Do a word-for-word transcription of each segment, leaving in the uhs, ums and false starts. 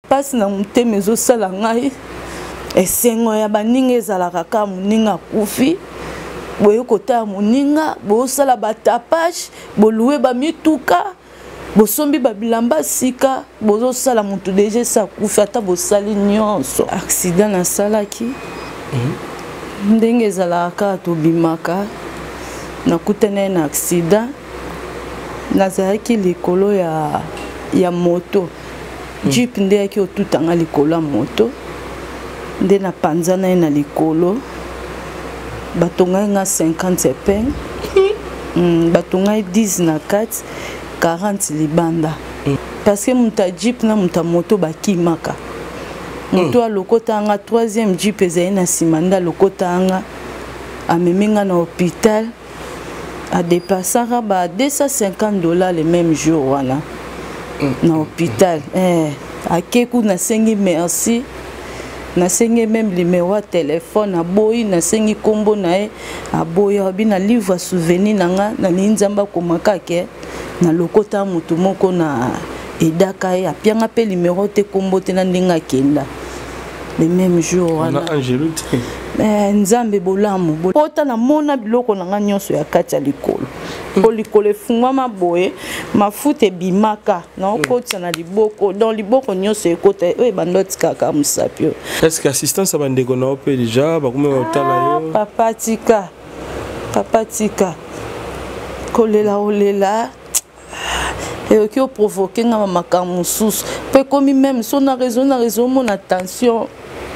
Passe na mutema ezosala ngai esengo ya baninga ezalaka ka moninga kufi boye kota moninga bosala batapage boluwe bamituka bosombi babilamba sika bozosala mutu deje sa kufi ata bosali nyonso accident nasalaki ndenge ezalaka tobimaka nakutana na accident nazalaki likolo ya ya moto Jeep nde yaki otutanga likolo ya moto nde na panzana na likolo batongai nga cinquante epeng mm, batongai dix na quatre quarante libanda parce que muta Jeep na muta moto bakimaka moto alokota nga troisième Jeep ezali na nsima nde alokota nga ameminga na hôpital a dépassaka ba deux cent cinquante dollars le même jour wana na hôpital eh akeku nasengi merci nasengi même numéro de téléphone aboyi nasengi kombo nae aboyi abi na livre souvenir nanga na linzamba komaka ke na lokota mutu moko na edaka ya pianga pe numéro te kombo te na ndinga kenda le même jour wana Angeloute eh nzambe bolamu pota na mona biloko nanga nyonso ya kati ya likolo po likolo efungwama boye mafuta ebimaka na okotisa na liboko dans liboko nyonso ekota oyo bandoti kaka musapio. Est-ce que assistance à bandeko na ope déjà bakome otala yo papa tika papa tika kolela olela et qui provoqué nga makambo mosusu pe komi même so na raison na raison mon attention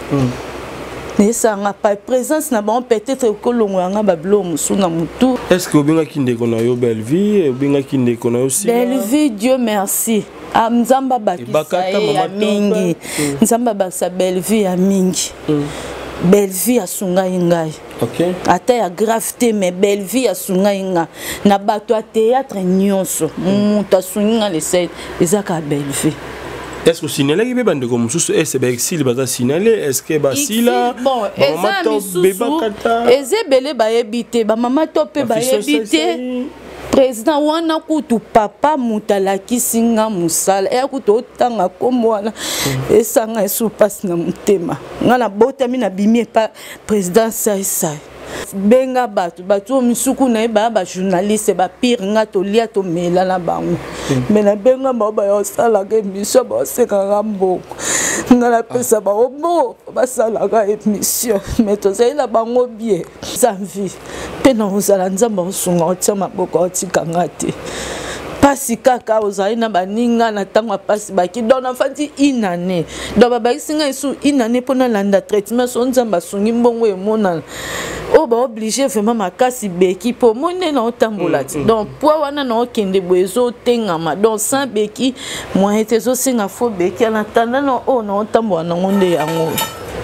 mais ça n'a pas présence na bon peut-être que l'on ba blo musu na mutu. Est-ce que obinga kindeko na yo belle vie obinga kindeko na yo si belle vie Dieu merci a nzamba bakisa ya mingi nzamba bakisa belle vie ya mingi belle vie ya sunga ngai OK ata ya gravité mais belle vie ya sunga nga na bato a théâtre nyonso muta sunga les scènes ezaka belle vie. Est-ce que signalé que bande comme sous est-ce que s'il va signaler est-ce que basila bon maman to beba kata eze belé ba ebité ba maman to pe ba ebité président wana kutu papa mutala kisinga musala e kutu tanga komwana esanga esu passe na mutema ngana botami na bimi pa président sai sai benga batu batu misuku na ba ba journaliste ba pire nga to lia to mela na bango mais na benga ba ba yosala ke mission ba seka ngamboko ngala pesa ba obo ba sala ka émission mais to zaila bango bien zanvi pe na uzala nzamba usunga otia maboko otika ngate pasi kaka ozali na baninga na tango pasi baki dona fati inane do baba singa isu inane pona landa traitement so nzamba sungi mbongo emona o ba obligé vraiment makasi beki po mone na otambola ti donc po wana na okende boezo tengama donc sans beki moi etezo singa fo beki na tanda no o na otambola na ngonde yango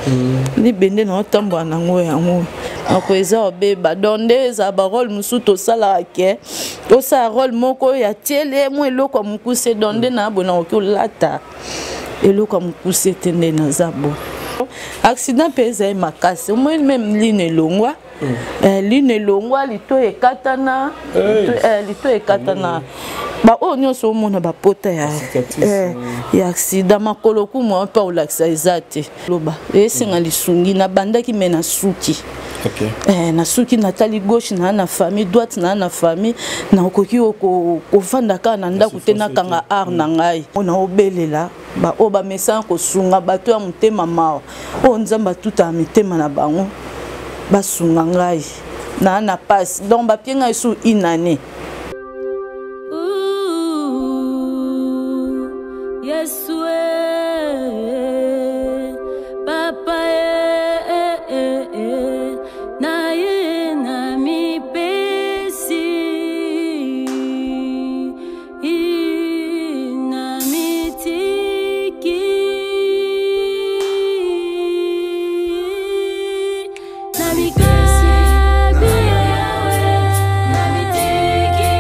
ni bende na otambola na ngo yango akweza obeba donde za barol musuto sala ke to sa rôle moko ya tiele mo eloko mukuse donde na bona okulata eloko mukuse tende na zabo accident pesa makasi mo même line longwa eh line longwa lito ekatana lito ekatana ba o nyonso mona ba pota ya eh ya accident makolo ku mo pa olakisa ezate loba esenga lisungi na bandaki mena suki. OK eh na suki natali gauche na na famille droite na na famille na okoki ko vanda ka na ndako tena kanga art na ngai ona obelela ba o ba message ko sunga bato ya mutema mao o nzamba tuta mitema na bango ba sunga ngai na na passe donc ba pienga isu inane Yesu papa na ye na mi pesi na mi tiki na mi kabi na mi tiki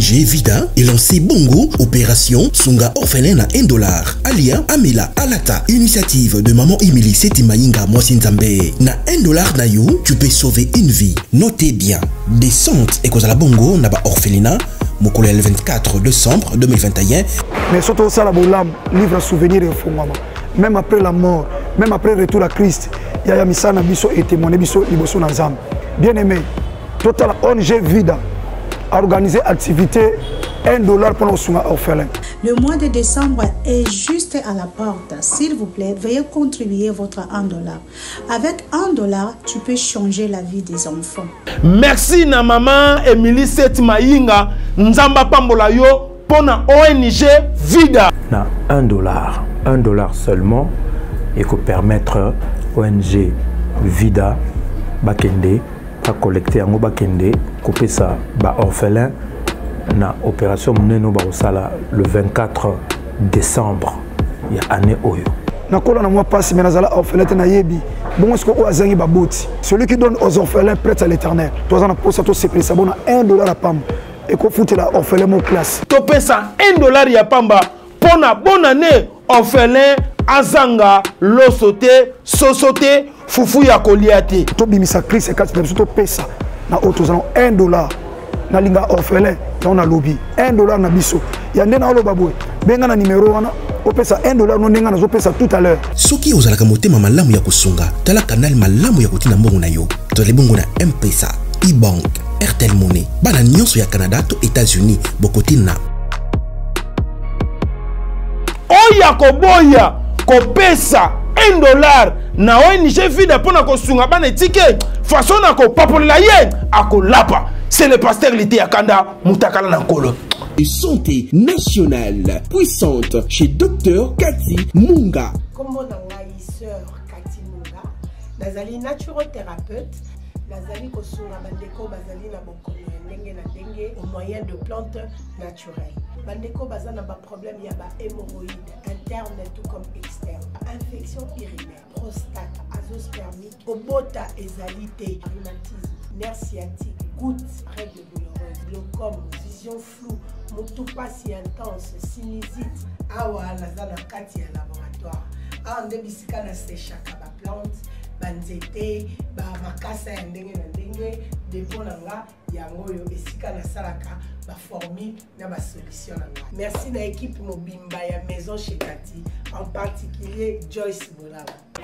G Vida est lancé Bongo, opération Sunga Orphelin à un dollar. Alia, Amela, Alata, initiative de Maman Emily Seti Mayinga Mwasinzambe. Na un dollar na you, tu peux sauver une vie. Notez bien, descente et cause à la Bongo n'a pas orphelinat. Mokolo le vingt-quatre décembre deux mille vingt et un. Mais surtout ça, la Boulam, livre souvenir et fond. Même après la mort, même après le retour à Christ, il y a Misana Bisso et témoigné Bisso Liboso Nazam. Bien aimé, Total O N G Vida a organisé activité un dollar pour nos soins orphelins. Le mois de décembre est juste à la porte. S'il vous plaît, veuillez contribuer votre un dollar. Avec un dollar, tu peux changer la vie des enfants. Merci na maman Emily Seti Mayinga Nzamba Pambola yo pour na O N G Vida. Na un dollar, un dollar seulement, et que permettre O N G Vida Bakende à collecter en Bakende, couper ça ba orphelin. Na opération Mneno Barosala le vingt-quatre décembre il y a année Oyo. Na kola na moi passe mais nazala orphelin na yebi. Bon est-ce que o azangi baboti. Celui qui donne aux orphelins prête à l'Éternel. Toi on a posé tout c'est ça bon un dollar à pam et ko foutre la orphelin mon classe. To pesa un dollar ya pamba pour na bonne année orphelin azanga losote sosote fufu ya koliate. To bimisa Christ et quatre personnes to pesa na auto un dollar. Na linga orphelin on a lobby un dollar na biso ya ndena olo babwe benga na numéro wana opesa un dollar no ndenge na zo pesa tout à l'heure soki ozalaka motema malamu ya kusunga tala canal malamu ya kotina mbongo na yo to le bongo na M-Pesa e-bank Airtel Money bana nyonso ya Canada to États-Unis bokotina oya koboya kopesa un dollar na O N G Vida pona kosunga bana ticket façon na ko papolela ye akolapa. C'est le pasteur Lité Akanda Moutakala Nankolo. Santé nationale puissante chez Docteur Cathy Munga. Comme mon sœur Cathy Munga, Nazali naturothérapeute, Nazali Kosunga Bandeko Bazali na Bokono Ndenge na Ndenge au moyen de plantes naturelles. Bandeko Bazana ba problème ya ba hémorroïdes interne tout comme externe, infection urinaire, prostate, azoospermite, obota ezalité, rhumatisme, nerf sciatique, gouttes, règles douloureuses, glaucome, vision floue, motopathie intense, sinusite, awa nazana kati ya laboratoire. Ah, on débisika na séchaka ba plante, banzete, ba makasa ya ndenge na ndenge, dépôt nanga yango yo esika na salaka ba formule na ba solution nanga. Merci na équipe mobimba ya maison chez Cathy, en particulier Joyce Boulawa.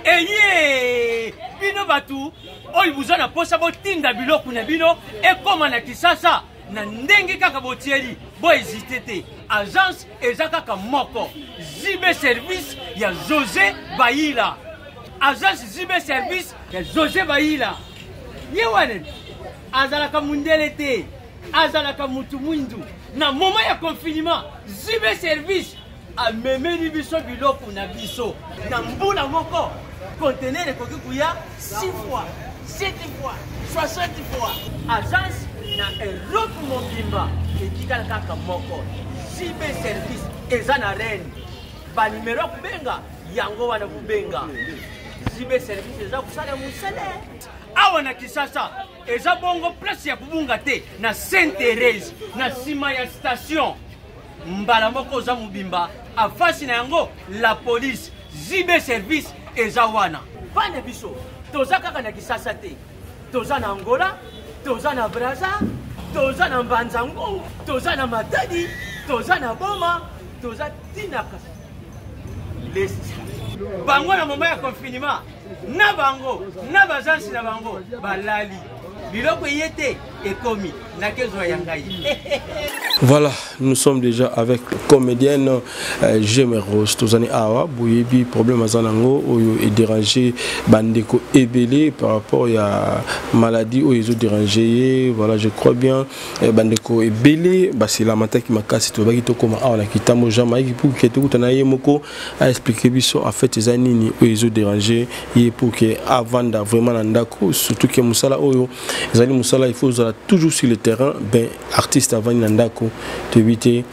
Eye bino batu oyi buzana posa botinda biloko na bino ekoma na Kisasa na ndenge kaka botieli bo hésiter agence eza kaka moko Zibe service ya José Baïla agence Zibe service ya José Baïla yewane azalaka mundele te azalaka mutu mwindu na moment ya confinement Zibe service a memeli biso biloko na biso na mbula moko conteneur ekoki kuya six fois sept fois soixante fois agence na Europe mobimba etikala kaka moko Zibe service eza na reine ba numero kubenga yango wana kubenga Zibe service eza kusala musale awa na Kisasa eza bongo place ya kubunga te na Sainte Thérèse na sima ya station mbala moko za mubimba afasi na yango la police Zibe service eza wana bana biso toza kaka na Kisasa te toza na Angola toza na Brazza toza na Mbanzango toza na Matadi toza na Boma toza tinaka list bango na moment ya confinement na bango na bazansi na bango balali biloko yete ekomi na kezo ya ngai. Voilà, nous sommes déjà avec la comédienne euh, Gémeros. Tozani Awa, Bouyebi, problème à Zanango, où est dérangé, Bandeko Ebele par rapport à la maladie où ils ont dérangé. Voilà, je crois bien. Bandeko Ebele, bah, c'est la matin qui m'a cassé. Tu vas quitter comme Awa, qui t'a mangé, pour que tu aies moko à expliquer en fait les années où ils ont dérangé. Et pour que avant de vraiment Nandako, surtout que Moussala, les années Moussala, il faut toujours sur le terrain, ben artiste avant Nandako. De éviter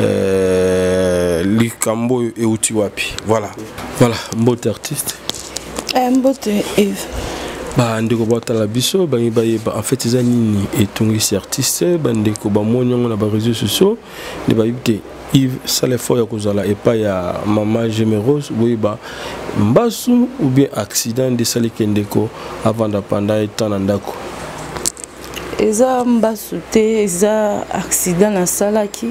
euh, les Cambo et Utiwapi. Voilà. Voilà, mbote artiste. Mbote Eve. Bah ndeko batala biso bangi bayeba en fait eza nini etungisi artiste bandeko ba monyango na ba réseaux sociaux ne bayibte Yves Salefo ya kozala epa ya Maman Gémeros boyeba mbasu ou bien accident de salikendeko avant d'apanda etant na ndako. Eza mbasu te eza accident na salaki.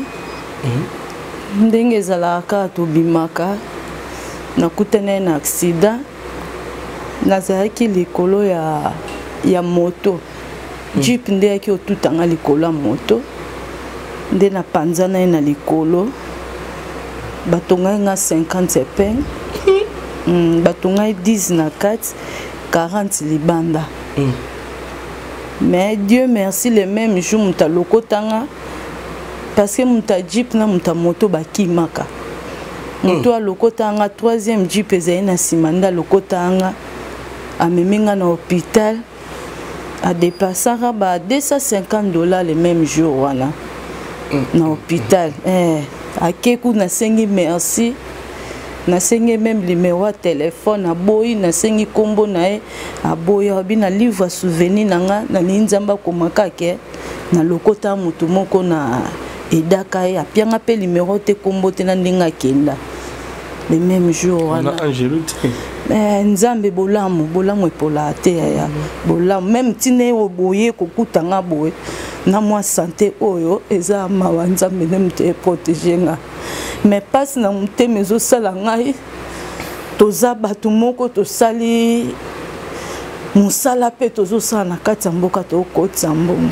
Ndenge ezalaka tobimaka nakutana na accident nazalaki likolo ya ya moto jeep nde yaki otutanga likolo ya moto nde na panzana na likolo batongai nga cinquante epeng mm, batongai dix na quatre quarante libanda mm. Mais Dieu merci le même jour muta lokotanga parce que muta jeep na muta moto bakimaka moto a lokotanga troisième jeep ezali na simanda lokotanga ameminga na hôpital a dépassé ba deux cent cinquante dollars le même jour wana na hôpital eh akeku na sengi merci na sengi même numéro de téléphone a boyi na sengi kombo na e a boyi abi na livre souvenir nanga na ninzamba komaka ke na lokota mutu moko na edaka e apianga pe numéro te kombo te na ndinga kenda le même jour wana mais nzambe bolamu bolamu epola te ya bolamu même tine oboye kokutanga boye na moi santé oyo eza mawa nzambe ne mte protéger nga mais passe na mte mezo sala ngai toza batu moko to sali musala pe tozo sala na kati mboka to kotsa mbongo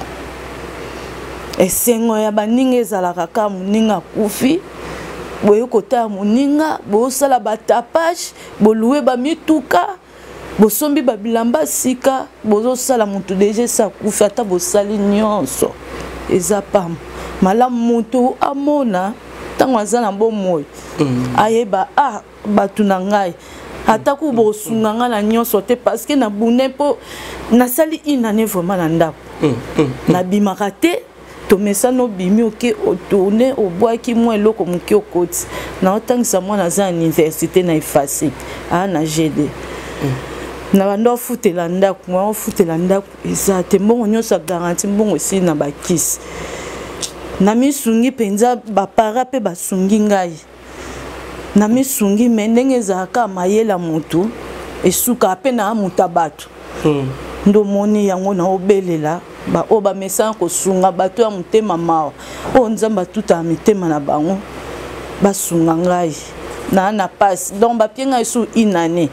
esengo ya baninga ezalaka ka muninga kufi boye kota muninga bo sala batapage boluwe ba mituka bosombi babilamba sika bozo sala mutu deje sa kufi ata bosali nyonso eza pam mala mutu amona tango azana bomoy ayeba ah batu na ngai ata ku bosunga nga na nyonso te parce que na bune po na sali inane vraiment na ndako na bimaka te to mesano bimi oke otourner au bois qui moi eloko muki okoti na otangisa mwana za université na efasi a na G D na bando futela ndako mwa futela ndako eza te mbongo nyonso garantie mbongo si na bakisi na misungi penza bapara pe basungi ngai na misungi mendenge ezaka mayela mutu esuka pe na mutabatu ndo moni yango na obelela ba oba mesa ko sunga bato ya mutema mawa o nzamba tuta mitema na bango basunga ngai na na passe donc ba pienga isu inane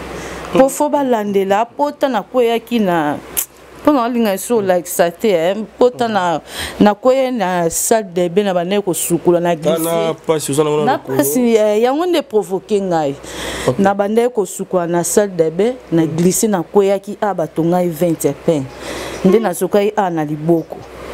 po fo ba landela pota na koyaki na pona linga isu like sate pota na na koye na salle de bain na bane ko sukula na glisse na passe uzana na passe yango nde provoquer ngai na bande ko sukula na salle de bain na glisse na koyaki abatonga vingt pen nde na sokai ana liboko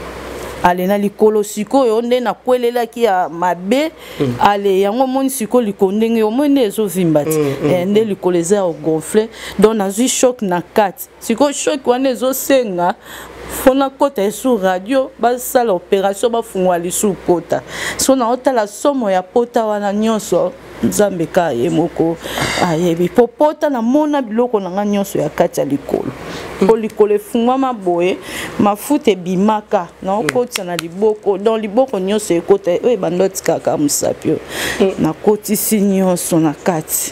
ale na likolo sikoyo nde na kwelela ki ya mabe ale yango moni siko likondenge yo moni ezo vimbati nde likolo eza gonflé donc na zui choc na kati siko choc wana ezo senga fona kota esu radio basala opération bafungwa lisu kota so na otala somo ya pota wana nyonso nzambe ka ye moko ayebi popota na mona biloko na nyonso ya kati ya likolo po likolo efungwama boye mafuta ebimaka na okotisa na liboko donc liboko nyonso ekota oyo bandoti kaka musapio na kotisi nyonso na kati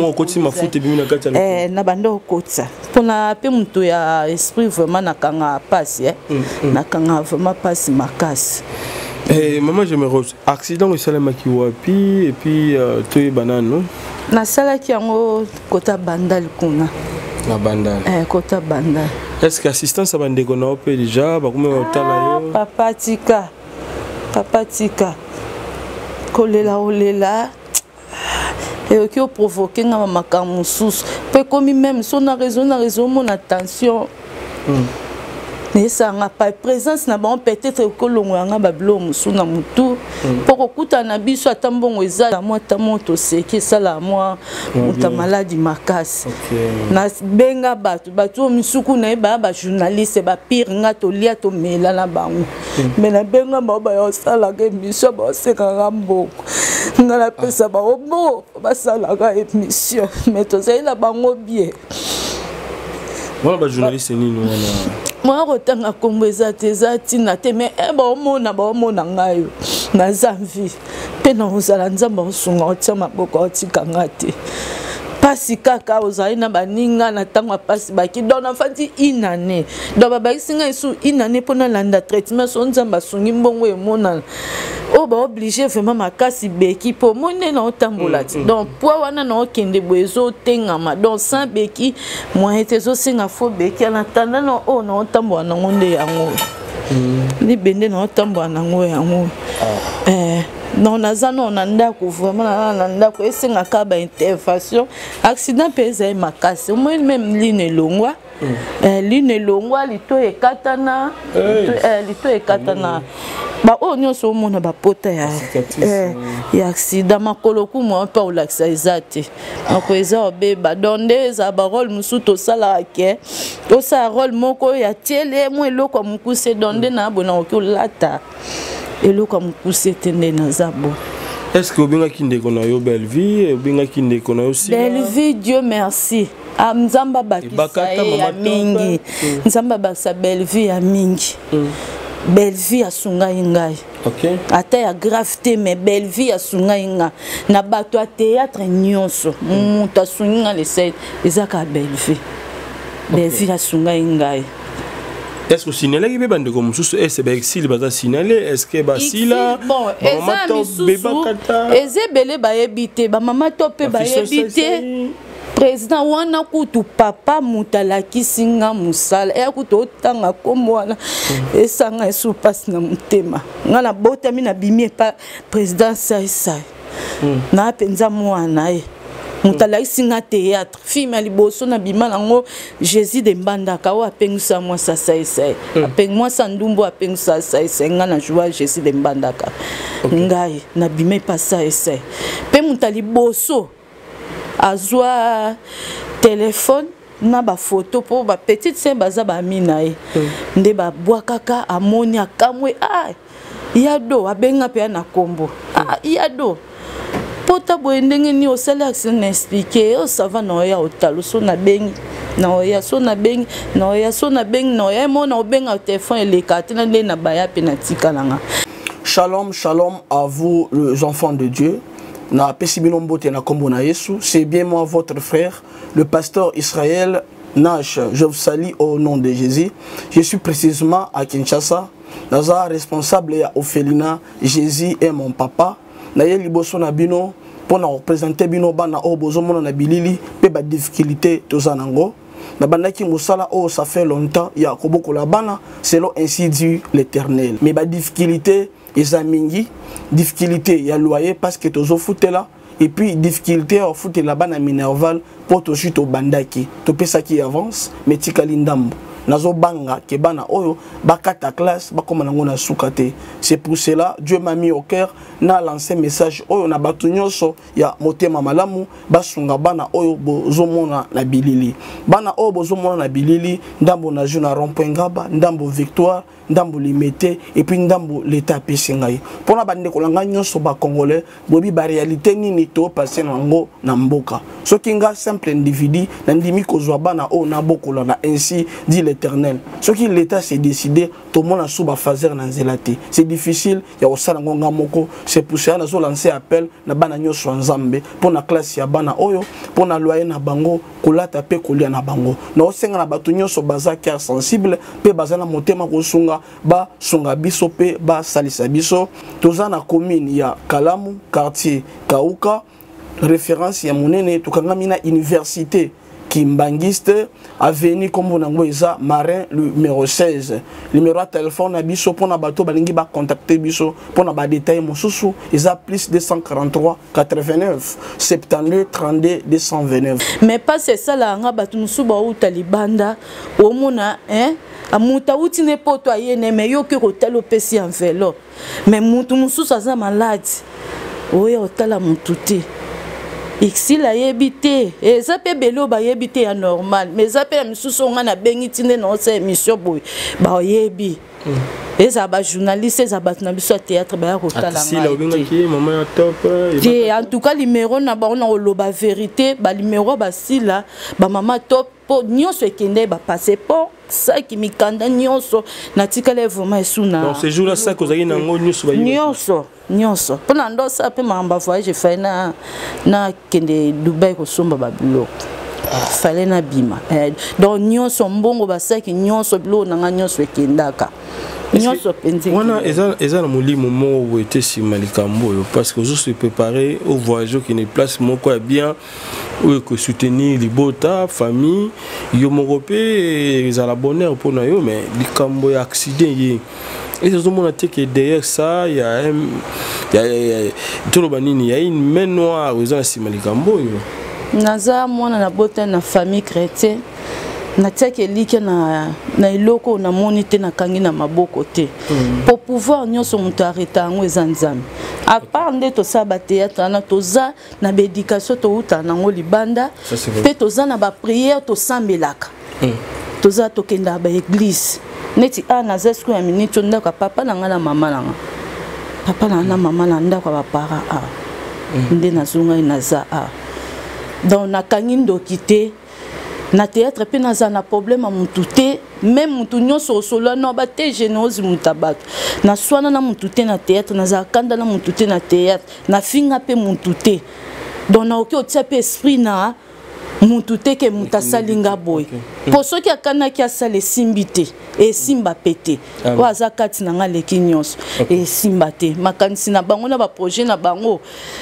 na bando okotisa mpona pe mutu ya esprit vraiment nakanga pasi nakanga vraiment pasi makasi. Eh, maman, je me rose. Accident au salamaki wapi et puis euh, tu es banane. Na salaki yango kota bandal kuna. Na bandal. Eh kota bandal. Est-ce que assistance à bandeko na opé déjà ba kuma otala yo? Papa tika. Papa tika. Kolela olela. Et qui a provoqué nga makamu sous. Pe komi même son a raison na raison mon attention. Mm. Mais ça n'a pas présence na bon peut-être que l'on ba blo musu na mutu pour okuta na biso atambongo eza moi tamoto seki sala moi muta maladie makasi na benga batu batu misuku na ba ba journaliste ba pire nga to lia to mela na bango mais na benga ba ba yo sala ke biso ba seka ngamboko na la pesa ba obo ba sala ka émission mais to sala bango bien Moi, je suis journaliste, moi kotanga kombo ezate ezati na te mais e ba omona ba omona ngayo na zamvi pe na ozala nzamba osunga otia maboko otika ngate pasi kaka ozali na baninga na tango pasi baki donc na fandi inane donc baba isinga isu inane pona landa traitement so nzamba sungi mbongo emona o ba obligé vraiment makasi beki po mone na otambola ti donc po wana na okende boezo tengama donc sans beki moi etezo singa fo beki na tanda no o na otambola na ngonde yango ni bende na otambola na ngo yango eh non nazano na ndako vraiment na ndako esenga ka ba intervention accident pesa makasi moi même ligne longwa eh ligne longwa lito ekatana eh lito ekatana ba o nyonso mona ba pota ya eh ya accident makolo ku mo pa o laksa ezate mako eza obeba donde za ba rôle musuto sala ke to sa rôle moko ya tiele mo eloko mukuse donde na bona okulata eloko mukuse tende na zabo. Est-ce que obinga kinde kona yo belle vie obinga kinde kona aussi belle vie Dieu merci amzamba bakisa ya mingi nzamba bakisa belle vie ya mingi belle vie asunga ingai OK ata ya gravité mais belle vie asunga inga na bato a théâtre nyonso mutu asunga le set ezaka belle vie belle vie asunga ingai. Est-ce que le cinéma est bien comme est-ce que c'est cinéma est-ce que basila bon eze belé ba ebité ba mama topé ba ebité président wana kutu papa mutalaki singa musala e kutu otanga komwana esanga esu passe na mutema ngana botami na bimie pa président sai sai na penza mwana e mutalaki singa théâtre film liboso na bima nango Jésus de Mbandaka o apengisa moi sa sai sai apeng moi sa ndumbo apengisa sai sai ngana joie Jésus de Mbandaka ngai na bima pa sai sai pe mutali boso azwa téléphone na ba photo pour ba petite sœur baza ba minae nde ba bwakaka amoni akamwe ah yado abenga pe na kombo ah yado pota boendenge ni osala action expliquer o ça va no ya otalo so na bengi na ya so na bengi na ya so na bengi na ya mo na obenga téléphone ele katina nde na baya pe na tikalanga. Shalom shalom à vous les enfants de Dieu. Na pesibino mbote na kombo na Yesu, c'est bien moi votre frère, le pasteur Israël Nash. Je vous salue au nom de Jésus. Je suis précisément à Kinshasa. Naza responsable ya Ophelina, Jésus est mon papa. Na ye liboso na bino pour na représenter bino bana o bozomo na bilili pe ba difficulté tozanango. Na bandaki musala o ça fait longtemps ya koboko la bana selon ainsi dit l'Éternel. Mais ba difficulté ezamingi difficulté ya loyer parce que tozo foutela et puis difficulté au foot la bana minerval pour to chute au bandaki to pesa qui avance mais tikali ndambo nazo banga ke bana oyo bakata classe bakoma nango na sukate. C'est pour cela Dieu m'a mis au cœur na lancé message oyo na batu nyonso ya motema malamu basunga bana oyo bozomona na bilili bana oyo bozomona na bilili ndambo na juna rond-point ngaba ndambo victoire ndambo limité et puis ndambo l'état pesingai pona bande kolanga nyonso ba congolais bobi ba réalité nini to passer nango na mboka soki nga simple individu na ndimi kozwa bana o na bokola na ainsi dit l'Éternel soki l'état s'est décidé to mona suba fazer na zelate c'est difficile ya osala ngonga moko. C'est pour ça nazo lancer appel na bana nyonso nzambe pona classe ya bana oyo pona loyer na bango kolata pe kolia na bango na osenga na batu nyonso baza cœur sensible pe baza na motema kosunga ba sunga biso pe ba salisa biso toza na commune ya Kalamu quartier Kauka référence ya monene tukangami na université Kimbangiste avenue comme on eza Marin numéro seize numéro de téléphone na biso pona bato balingi ba contacter biso pona ba détail mosusu eza plus deux cent quarante-trois quatre-vingt-neuf soixante-douze trente-deux deux cent vingt-neuf. Mais pas c'est ça là nga bato musu ba utalibanda omona hein amuta uti ne poto ayene mais yo ke kotalo pesi en vélo mais mutu musu sa malade oya otala mututi Ixi la yebite, et ça peut belo ba yebite ya normal, mais ça peut misusu nga na bengi tine na sa émission boy, ba yebi. eza ba journaliste eza batu na biso théâtre ba rotala si la obengaki maman ya top et en tout cas numéro na ba on a loba vérité ba numéro ba sila ba maman top po nyonso ekende ba passeport ça qui mikanda nyonso na tikale vraiment esuna donc ce jour là ça kozaki nango nyonso ba nyonso nyonso pona ndo ça pe mamba voyage fait na na kende Dubai ko somba ba biloko fallait na bima donc nyonso mbongo basaki nyonso bilo na nyonso ekendaka nyonso penzi wana eza eza na molimo mo était si malikambo parce que je suis préparé au voyage qui ne place moko ya bien ou que soutenir libota famille yo morope za la bonheur pour na yo mais likambo ya accident yi et ce moment là que derrière ça il y a un il y a tout le banini il y a une main noire aux gens si malikambo yo naza mwana na bota na famille chrétienne na tiaki elike na na iloko na moni te na kangi na maboko te pour pouvoir nyonso mutu arrêta yango eza nzambe à part nde tosala batéâtre na toza na baéducation touta nango libanda mpe toza na baprière tosambelaka toza tokenda baéglise neti a naza siku ya miniti ndako ya papa na nga na mama na nga papa na na mama na ndako ya bapara a nde nazongai naza a donc nakangi ndoki te na théâtre pe naza na problème mutu te même mutu nyonso osolo no ba te générose mutabato na swana na mutu te na théâtre naza kanda na mutu te na théâtre na finga pe mutu te donc na oki otia pe esprit na mutu te ke mutasalinga boy po soki akana ki asale simbi te e simba pete o aza kati na nga leki nyonso e simba te makanisi na bango na ba projet na bango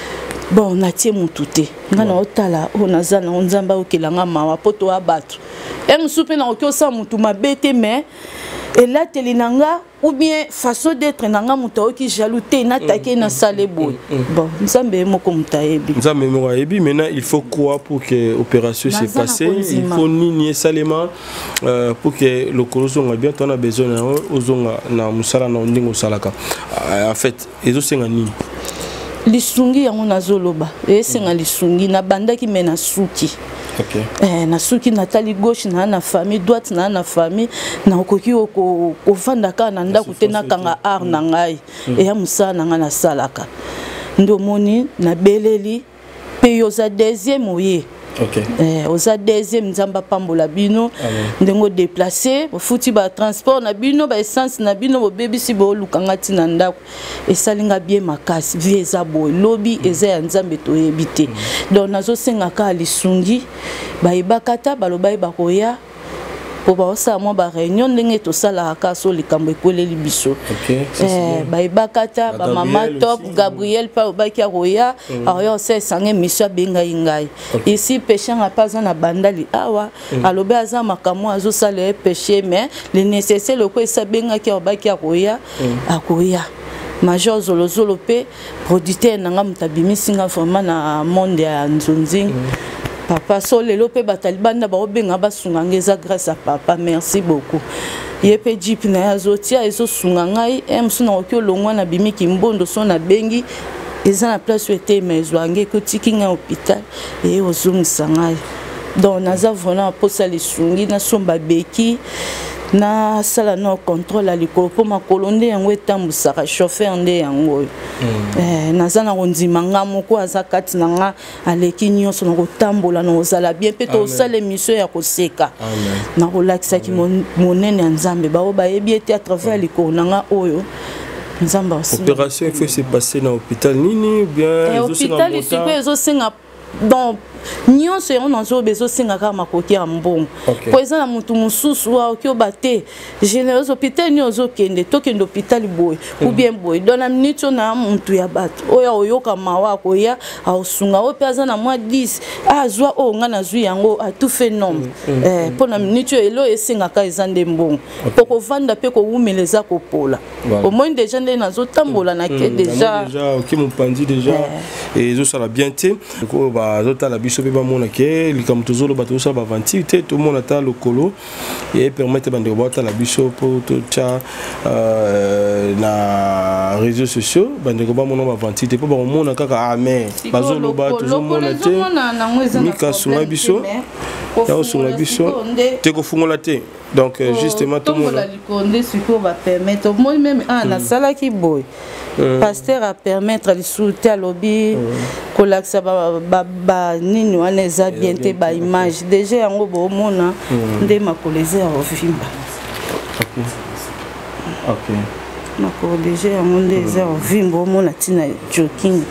bon natie mutu te nga na otala o naza na nzamba okelanga mawa poto abatu e musupe na okiosa mutu mabete mais et là telinanga ou bien façon d'être nanga mutu oki jaloux te na take na sale boy bon nzambe moko mutayebi nzambe moko yebi maintenant il faut quoi pour que opération se passe il faut nini salema pour que le colosso nga bien on a besoin na ozonga na musala na ndingo salaka en fait ezo senga nini lisungi yango nazoloba esenga lisungi na bandaki me na suki okay. eh, na suki natali gauche na na famille droite na na famille na okoki kovanda kaka na ndako te nakanga art na ngai eya mosala na ngai nasalaka nde omoni na beleli mpe yo oza deuxième oye Okay. Eh, oza deuxième nzamba pambola bino ndengo déplacer ofuti ba transport na bino ba essence na bino bo bebisi bo lukanga tina ndako esalinga bien makasi vie eza boy lobby eza ya nzambe to yebite donc nazo senga ka lisungi ba ibakata baloba bakoya po ba osa mo ba réunion ndenge to sala ka so likambo ekoleli biso okay eh ba ibakata ba mama top Gabriel pa ba ki roya ayo se sange misha benga ingai ici péché nga pas na bandali awa alobe aza makamo azo sala péché mais le nécessaire le ko esa benga ki ba ki roya akoya Major Zolo Zolo pe producteur nanga mutabimisi nga vraiment na monde ya nzonzing papa so lelo pe batalibanda ba obenga basunga ngeza grâce à papa merci beaucoup yepe jeep na yazotia ezo sunga ngai emsu na okyo longwa na bimiki mbondo so na bengi eza na place ete mezwange ko tikinga hôpital et ozungisa ngai donc naza vraiment posa lisungi na somba beki na sala no contrôle à likolo po makolo nde yango etambusaka chauffeur nde yango eh naza na kondima nga moko aza kati na nga aleki nyonso na kotambola na kozala bien mpe tosala émission ya koseka na kolakisaki monene ya nzambe bao bayebi ete à travers likolo na nga oyo nzambe aussi opération il faut se passer na hôpital nini bien hôpital isipe ezosenga donc nyonso yango nazo bezo singa kaka makoki ya mbongo po eza na mutu mosusu wa okioba te généreux hôpital ni ozokende tokende hôpital boye ou bien boye donc na minute na mutu ya bato oyo oyoka mawa koya aosunga oyo mpe aza na mwa dix azwa oyo nga nazwi yango tout fait nombre mpo na minute elo esengaka eza nde mbongo po kovanda mpe kowumela eza kopola omoi deja nde nazotambola na ke deja oki mopanzi deja ezosala bien te bazotala biso pe bamona ke likambo tozolo bato osala baventure te tomona ata lokolo e permettre bandeko baotala biso mpo totya na réseaux sociaux bandeko bamona baventure te mpo bakomona kaka ame bazoloba tozomona te mikasunga biso ya osunga biso te kofungola te donc justement tout le monde likonde siko ba permettre moi même ah na sala ki boy pasteur a permettre li souter lobby kolaksa ba ba nini wana za bien te ba image déjà yango bo mona nde makoleze ovimba OK OK makoleze yango nde za ovimba mona tina joking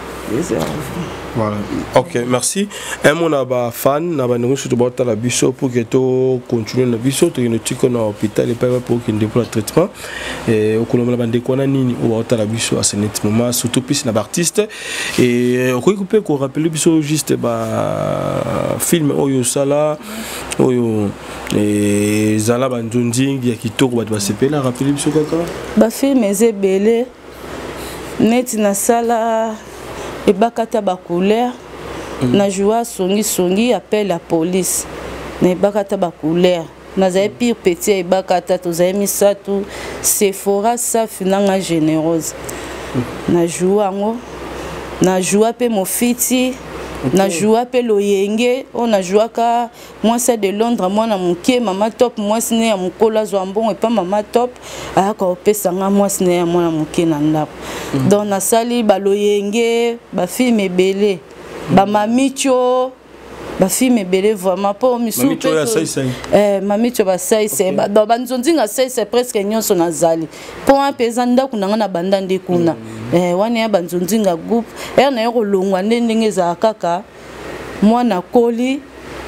voilà OK merci un mot na ba fan na ba ndeko surtout ba la biso pour que to continuer na biso to inotiko na hôpital et pas pour qu'il déploie traitement et au kolomela ba ndeko na nini ou ba la biso à ce moment surtout puis na artiste et ko couper ko rappeler biso juste ba film oyo sala oyo et zala ba nzundi ya kitoko ba ba sepela rappeler biso kaka ba film ezebele net na sala et bakata ba couleur na joie songi songi appelle la police na bakata ba couleur na za pire petit et bakata to za misatu Sephora sa finanga généreuse na joie ngo na joie pe mofiti na joie pe loyenge on a joie ka moi c'est de Londres moi na muke mama top moi sine ya mukola zwambon et pas mama top aka opesa nga moi sine ya moi na muke na ndako donc na sali ba loyenge ba film ebele ba mamicho ba film ebele vraiment pas misu mamicho ya sai sai eh mamicho ba sai sai ba do banzonzinga sai sai presque nyonso na zali po un pesa ndako na na banda ndi kuna eh wana ya banzonzinga group er na yoko longwa ndenge za kaka mwana koli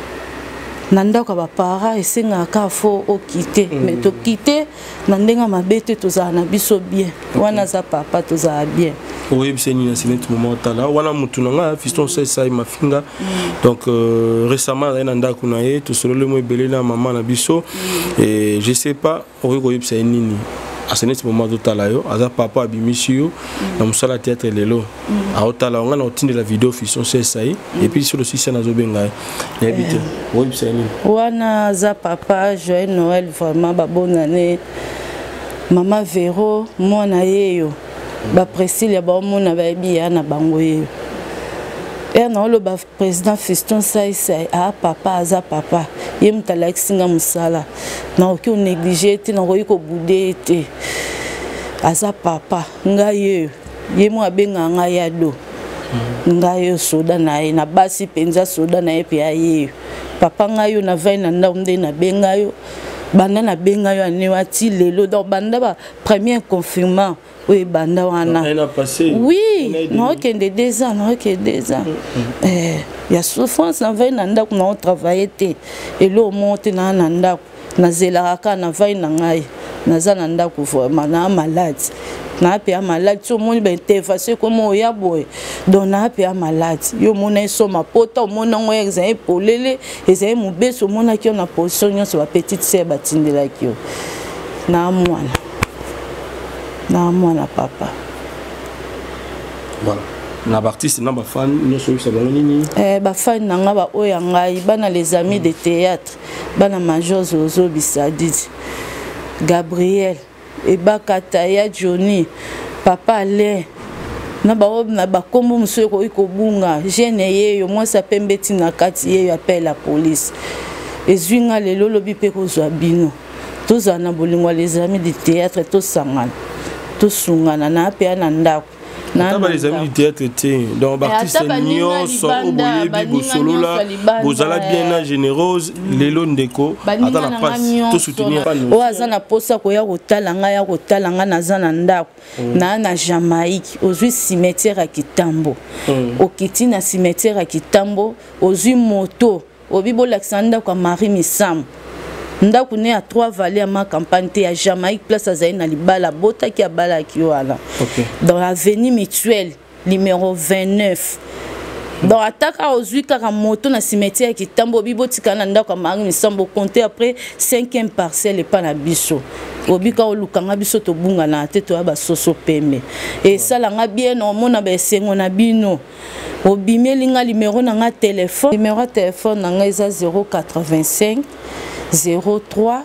na ndako ba para esenga ka fo okite mais to kite na ndenga mabete to za na biso bien wana za papa to za bien oui c'est ni incident moment là wana mutu nga fiston sai sai mafinga donc euh, récemment na ndako na ye to solo le mo belé na maman na biso et je sais pas oui oui c'est nini à ce moment là yo aza papa abimisio na musala théâtre lelo a otala on a otindi la vidéo fiston sai sai et puis sur le site na zobenga na habite oui c'est nini wana za papa joyeux Noël vraiment ba bonne année maman Véro mona yeyo ba Priscille ba mona ba biya na bango yeyo et non le ba président Fiston sai sai a papa aza papa yem talaksinga musala na oki o négliger te na ko bouder te aza papa ngaye yemo abenga ngaya do ngaye soda na ye na basi penza soda na ye pe aye papa ngayo na vai na ndonde na bengayo banda na bengayo anewati lelo donc banda ba premier confinement oui banda wana elle a passé oui non que de deux ans non que deux ans eh il y a souffrance na vai na ndako na travailler te et lo monte na na ndako na zelaka na vai na ngai na za na ndako vraiment na malade na pe malade tout monde ben interface comme oya boy donc na pe malade yo mona so mapota mona ngo examen polele ezai mubeso mona ki na position so ba petite sœur batindela ki yo na mwana na mwana papa voilà na artiste na ba fan no so ça ba nini eh ba fan na nga ba oya ngai bana les amis de théâtre bana major Zozo Bisadidi Gabriel et bakata ya Johnny papa Alain na ba na ba kombo monsieur ko ikobunga jeune yeyo moi ça pembeti na kati yeyo appelle la police ezwinga lelo lobi pe ko zwa bino toza na bolingwa les amis de théâtre to sangana to sungana na pe na ndako na ba les amis du théâtre té donc artiste nyo so oboye bi solo là bozala bien na généreuse lelo ndeko ata na passe to soutenir o azana posa ko ya kotala nga ya kotala nga na zana ndako na na Jamaïque ozui cimetière à Kitambo okiti na cimetière à Kitambo ozui moto obibo Alexander kwa Marie Misam ndako ne à trois vallées à ma campagne à Jamaïque place à Zaina libala bota ki abala ki wala dans l'avenue Mutuelle numéro vingt-neuf dans ataka ozui kaka moto na cimetière ki tambo bibo tikana ndako Marie Misambo compter après cinquième parcelle et pas na biso obika olukanga biso to bunga na teto ya ba soso pembe et ça la nga bien no mona ba sengo na bino obimeli nga numéro na nga téléphone numéro téléphone na nga eza zéro quatre-vingt-cinq zéro trois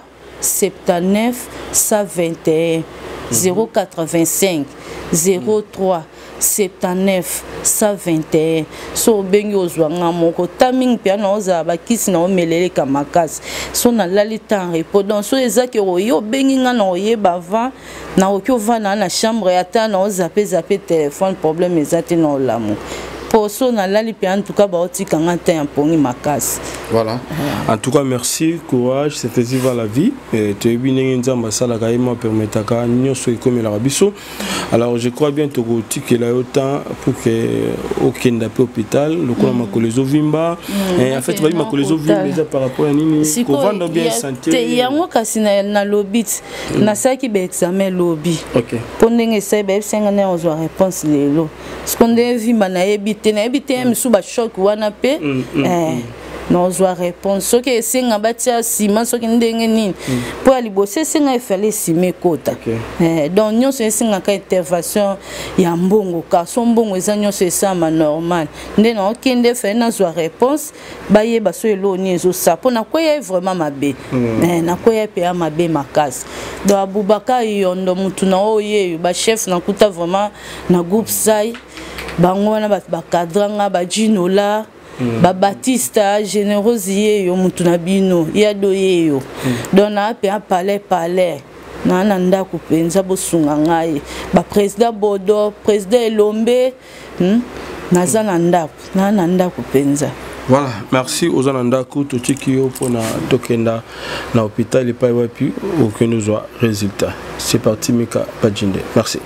soixante-neuf cent vingt et un zéro quatre-vingt-cinq zéro trois soixante-dix-neuf cent vingt et un so bengi ozwanga moko taming pia na oza bakisi na omelele kamakasi so na lali temps repos donc so ezaki oyo bengi nga na oyeba avant na oki ovana na chambre ya ta na ozape zape téléphone problème ezate na olamu pour so na lali pia en tout cas ba otika nga ta mpongi makasi. Voilà. En tout cas, merci, courage, c'était viva la vie. Tu es bien nzamba sala kaima permetaka nyoso comme la rabiso. Alors je crois bien que tu là autant pour que aucun d'appel hôpital, le quoi ma colezo vimba et en fait va ma colezo vimba par rapport à nini ko vendre bien santé. Te yango kasi na na lobby na saki be examen lobby. OK. Pondenge sai be senga na ozo réponse lelo. Skonde vimba na ebite na ebite msu ba choc wana pe eh non joie réponse ce que c'est nga batia ciment ce qui ndenge nini pour ali bosser c'est nga fallait simer kota eh donc nyo c'est nga ka intervention ya mbongo ka so mbongo ezanyo c'est ça ma normal nde na okende fait na joie réponse ba ye ba so elo ni ezo sa pona ko ye vraiment mabe eh na ko ye pe mabe makasi do Abubakar yondo mutu na oye ba chef na kuta vraiment na groupe sai bango wana ba cadranga ba jinola ba Batista générosité yo mutu na bino ya doye yo dona pe a palais palais na nanda ku penza bosunga ngai ba président Bodo président Elombe na zananda na nanda ku penza. Voilà, merci aux ananda ku to tikio pour na tokenda na hôpital et pas wapi aucun nous soit résultat. C'est parti Mika Pajinde. Merci.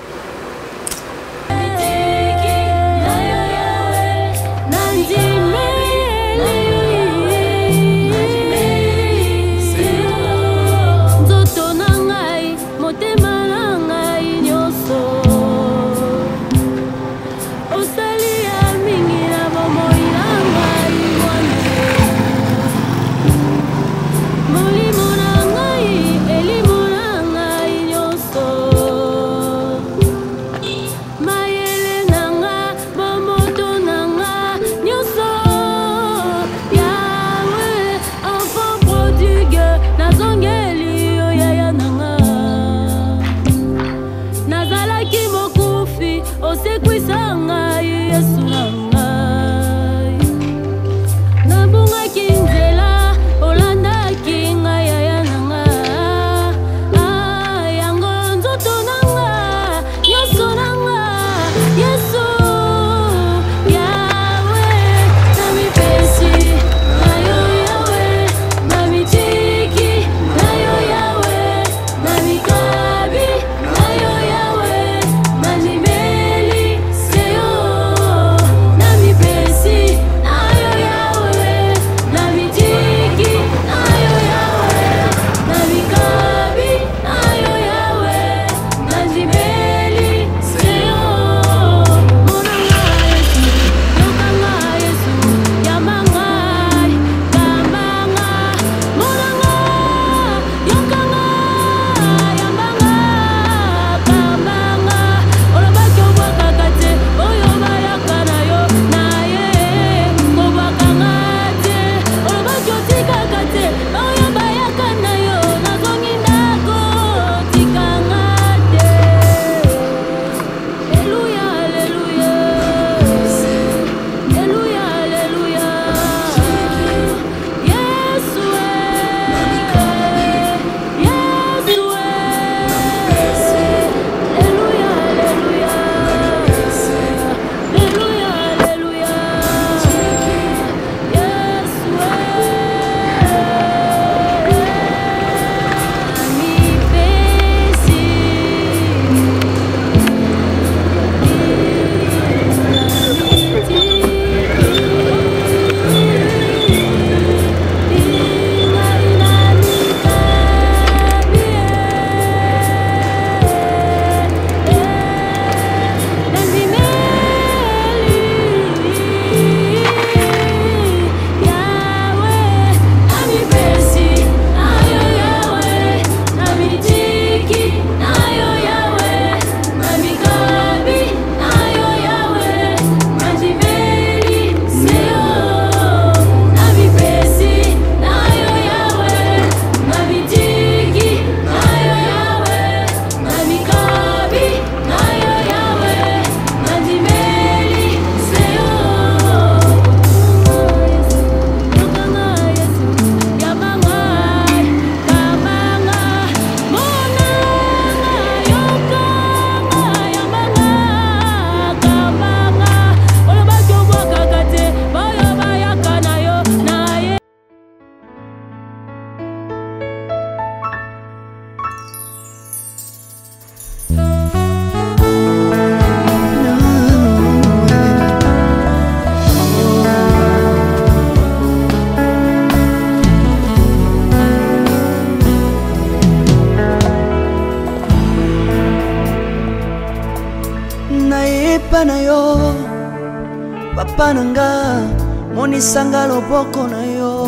papa nanga monisanga loboko na yo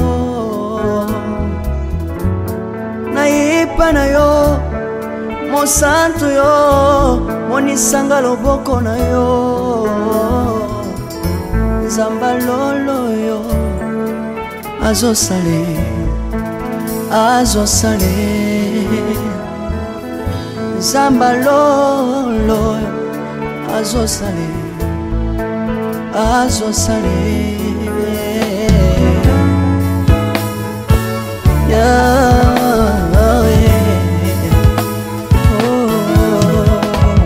nayepa na yo mosantu yo monisanga loboko na yo nzamba lolo yo azosale azosale nzamba lolo azosale azosale Yahweh. Oh.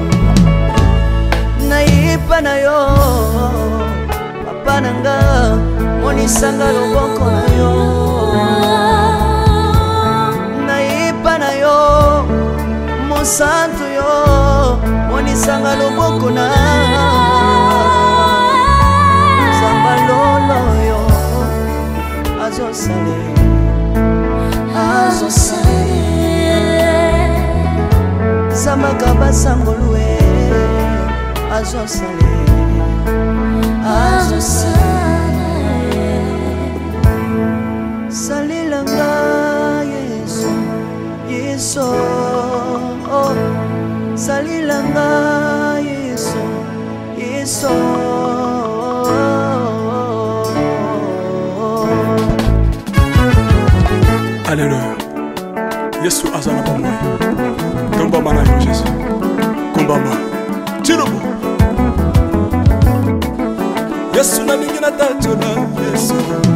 Naipa na yo papa nanga monisanga loboko na yo naipa na yo mosantu yo monisanga loboko na nzamba lolo yo azosale azosale nzamba kabasangolue azosale azosale salilanga yesu yesu oh. Salilanga yesu yesu Alléluia. Yesu azana bamwe. Tomba mana yo Jésus. Kumbamba. Tirubu. Yesu na lingina tachola Yesu.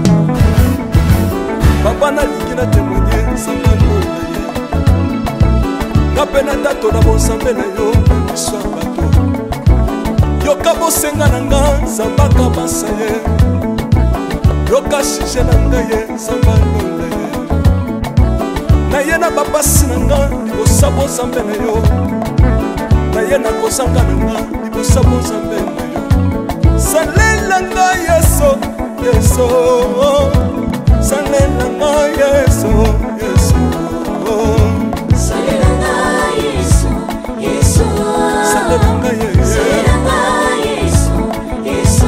Papa na lingina témoigner sangalo na ye. Kapena tato na bonsambe na yo biso bato. Yoka bosenga na nga sambaka basaye. Yoka shishe na nga ye sambalo na ye. Na ye na bapasi na nga libosa bonsambe na yo. Na ye na kosanga na nga libosa bonsambe na yo. Salela nga yeso yeso. Salela nga yeso yeso. Salela nga yeso yeso. Salela nga yeso yeso.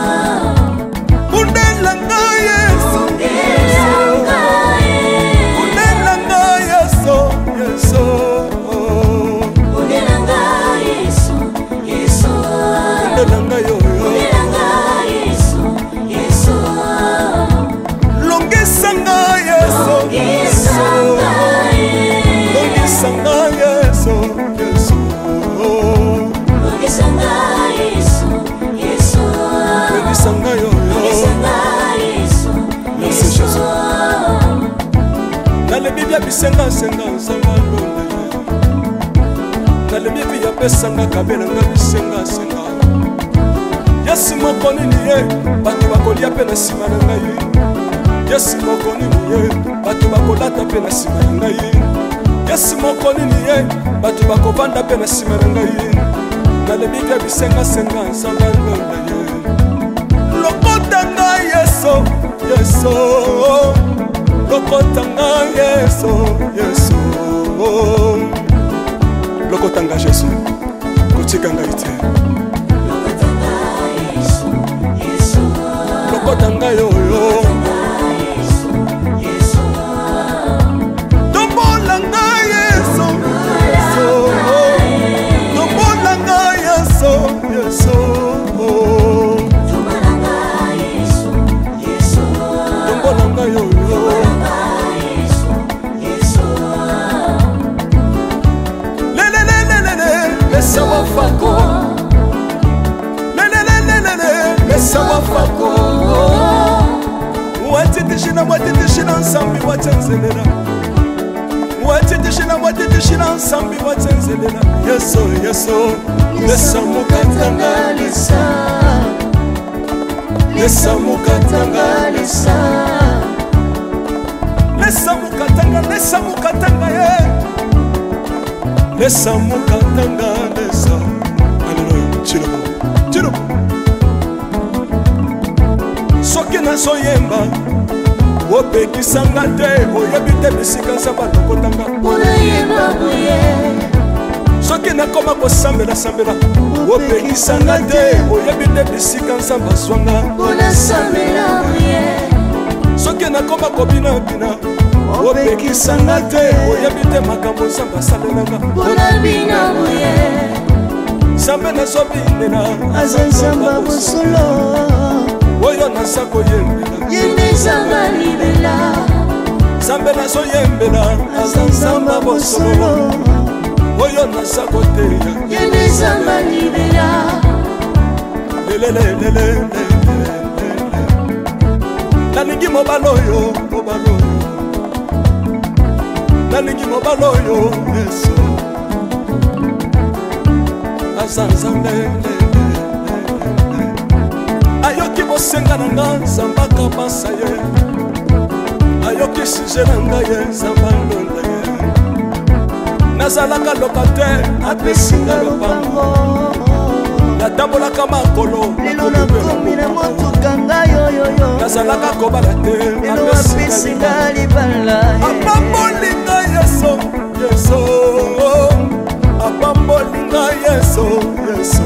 Undela nga yeso yeso. Undela nga yeso yeso. Undela nga yeso yeso. Undela nga yo yo. Undela nga yeso yeso. Longesa nga yeso yeso. Longesa nga yeso yeso. Longesa nga yeso yeso. Longesa nga yo yo. Longesa nga yeso yeso. Dans le Bible bisenga senga senga lole. Dans le Bible ya pesanga kabela nga bisenga senga. Yesu mokoni ni ye bato bakolia pe na sima na ngai. Yesu mokoni ni ye bato bakolata pe na sima na ngai. Yesu mokoni ni ye bato bakovanda pe na sima na ngai. Dans le Bible bisenga senga senga lole ye. Lokota nga Yesu Yesu. Lokotanga Yesu Yesu. Lokotanga Yesu kotikanga ite. Lokotanga Yesu Yesu. Lokotanga yo yo. Yesu Tombolanga Yesu Yesu. Tombolanga Yesu Yesu. Tombolanga Yesu Yesu. Tombolanga yo yo. Laisse-moi fako, le le le le le, laisse-moi fako. Watiti shina watiti shina nsambi watenzelela. Watiti shina watiti shina nsambi watenzelela. Yeso yeso, laisse-moi katanga lisa. Laisse-moi katanga lisa. Laisse-moi katanga, laisse-moi katanga ye. Laisse mon katanga laisse. Alléluia. Tirubu. Tirubu. Soki na soyemba. Opekisanga te. Oyebi te bisika nsaba lokotanga. Olayemba boye. soki nakoma kosambela sambela opekisanga te oyebi nde bisika nzambe azwanga bonasambela ye soki nakoma kobinabina opekisanga te oyebi te makambo nzambe asalelanga bonabina ye nzambe nazobinela aza nzambe bosolo oyo naza koyembela yende nzambe libela nzambe nazoyembela aza nzambe bosolo oyo naza koteya yende nzambe libela lelelelelele nalingi mobala oyo mobala oyo nalingi mobala oyo yesu aza nzambe ayoki bosenga na nga nzambe akabasa ye ayoki suje na ngai ye nzambe alonda ye nazalaka lokatere apesinga lopango natambolaka makolo lelo nakomi na motuka ngai oyoyo nazalaka kobala te lelo apesinga libala apambolinga yeso yeso apambolinga yeso yeso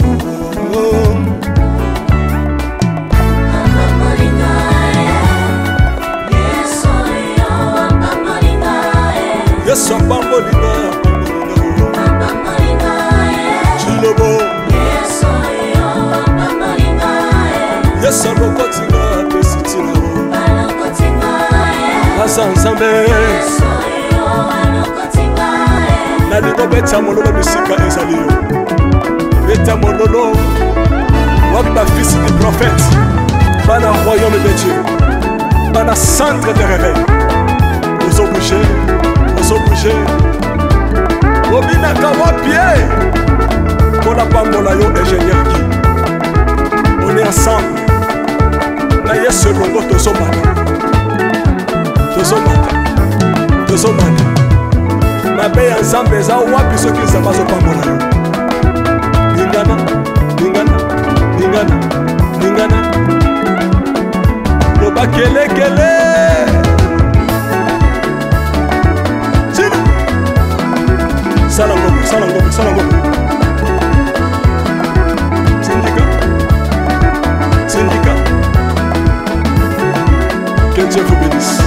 yesu apambolinga chilobo yesu alokotinga apesitina aza nzambe nalingo beta mololo bisika ezali yo beta mololo wapi bafisi du prophète bana royaume de dieu bana centre de réveil ozobouge ozobouge obinaka wapie mpona pambola yo ingénieur ki on est ensemble na yesu elongo tozomata tozomata tozomata mabe ya nzambe eza wapi soki nzambe azopambola yo lingana lingana lingana lingana loba kelekele sala ngombe sala ngombe sala ngombe syndicat syndicat que Dieu vous bénisse.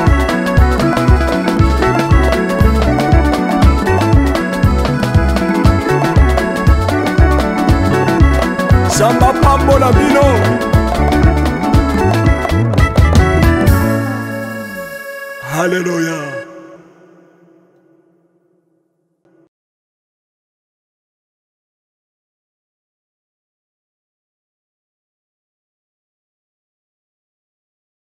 Samba pambola bino Alléluia.